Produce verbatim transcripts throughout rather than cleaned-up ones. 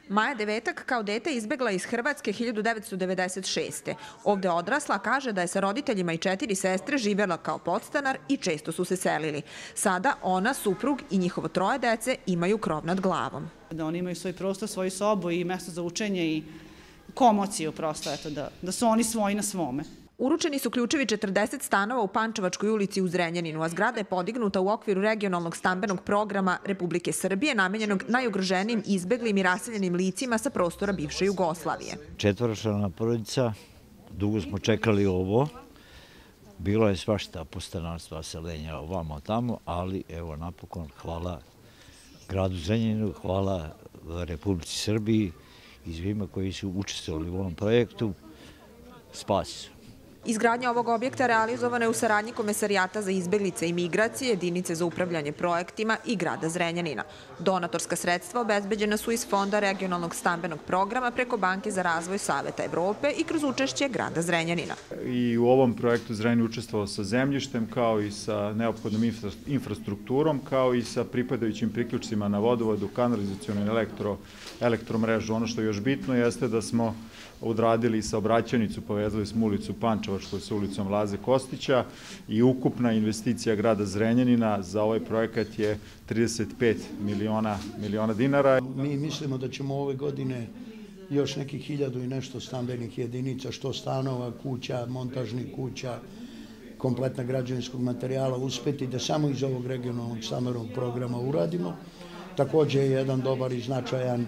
Maja Devetak kao dete izbegla iz Hrvatske hiljadu devetsto devedeset šeste. Ovde odrasla, kaže da je sa roditeljima i četiri sestre živjela kao podstanar i često su se selili. Sada ona, suprug i njihovo troje dece imaju krov nad glavom. Da oni imaju svoj prostor, svoju sobu i mesto za učenje i komociju prosto, eto, da, da su oni svoji na svome. Uručeni su ključevi četrdeset stanova u Pančevačkoj ulici u Zrenjaninu, a zgrada je podignuta u okviru regionalnog stambenog programa Republike Srbije namenjenog najugroženijim izbeglim i raseljenim licima sa prostora bivše Jugoslavije. Četvoročlana porodica, dugo smo čekali ovo, bilo je svašta podstanarstva, selenja ovamo tamo, ali evo napokon hvala gradu Zrenjaninu, hvala Republici Srbiji i svima koji su učestvovali u ovom projektu, spasi su. Izgradnja ovog objekta realizovana je u saradnji Komesarijata za izbeglice i migracije, jedinice za upravljanje projektima i grada Zrenjanina. Donatorska sredstva obezbeđena su iz Fonda regionalnog stambenog programa preko Banke za razvoj Saveta Evrope i kroz učešće grada Zrenjanina. I u ovom projektu Zrenjanin učestvovao sa zemljištem, kao i sa neophodnom infrastrukturom, kao i sa pripadajućim priključcima na vodovodu, kanalizacionu i elektro, elektromrežu. Ono što je još bitno jeste da smo odradili saobraćajnicu, povezali smo ulicu Pančevačku sa ulicom Laze Kostića i ukupna investicija grada Zrenjanina za ovaj projekat je trideset pet miliona dinara. Mi mislimo da ćemo ove godine još nekih hiljadu i nešto stambenih jedinica, što stanova, kuća, montažnih kuća, kompletna građevinskog materijala uspeti da samo iz ovog regionalnog stambenog programa uradimo. Takođe je jedan dobar i značajan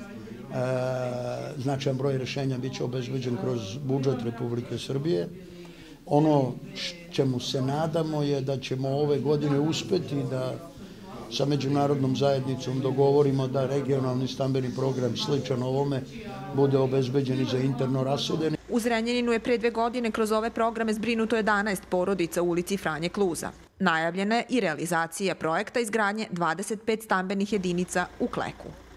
značajan broj rešenja biće obezbeđen kroz budžet Republike Srbije. Ono čemu se nadamo je da ćemo ove godine uspeti da sa međunarodnom zajednicom dogovorimo da regionalni stambeni program sličan ovome bude obezbeđen i za interno raseljene. U Zrenjaninu je pre dve godine kroz ove programe zbrinuto jedanaest porodica u ulici Franje Kluza. Najavljena je i realizacija projekta izgradnje dvadeset pet stambenih jedinica u Kleku.